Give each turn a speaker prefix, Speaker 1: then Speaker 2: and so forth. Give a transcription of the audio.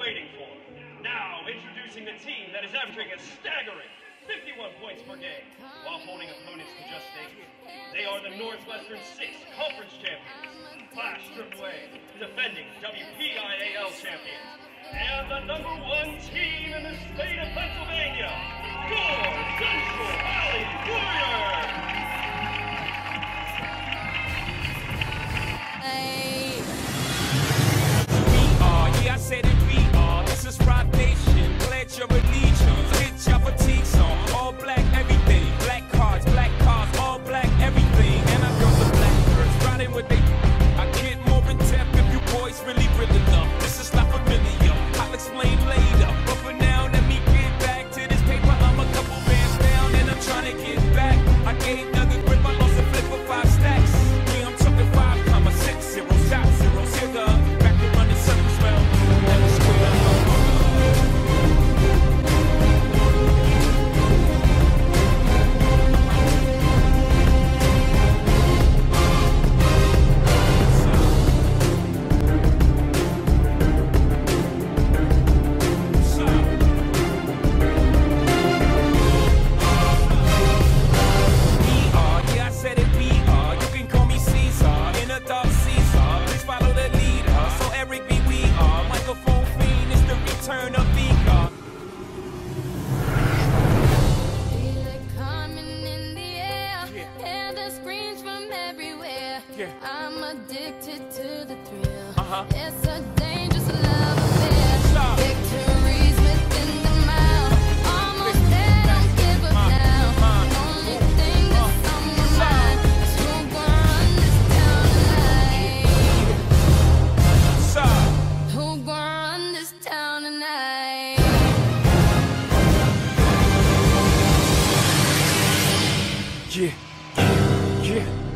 Speaker 1: trading for. Now, introducing the team that is averaging a staggering 51 points per game, while holding opponents to just 8. They are the Northwestern Six Conference Champions, Clash AAA, defending WPIAL champions, and the #1 team in the state of Pennsylvania, your Central Valley Warriors!
Speaker 2: I said it, we are. This is Rock Nation. Pledge your allegiance. Hit your fatigue song. All black, everything. Black cars, all black, everything. And our girls are black girls. Riding with they. I get more in depth if you boys really enough. This is not familiar. I'll explain later. But for now, let me get back to this paper. I'm a couple bands down and I'm trying to get back. I gave another grip. I lost a flip for 5 stacks. Yeah, I'm talking 5,6 zeros. Shot 0 zero. Back to running circles well.
Speaker 3: I'm addicted to the thrill. It's a dangerous love affair. Victories within the mile. Almost there, don't give up now. The only thing that's on my mind is who gon' run this town tonight. Who gon' run this town tonight?
Speaker 2: Yeah, yeah.